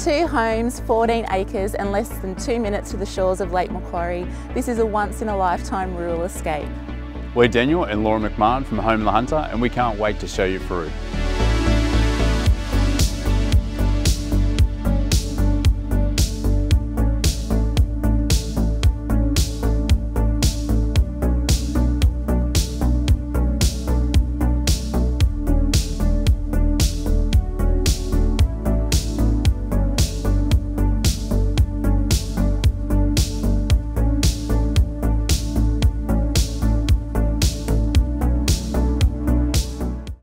2 homes, 14 acres and less than 2 minutes to the shores of Lake Macquarie, this is a once-in-a-lifetime rural escape. We're Daniel and Laura McMahon from Home and the Hunter, and we can't wait to show you through.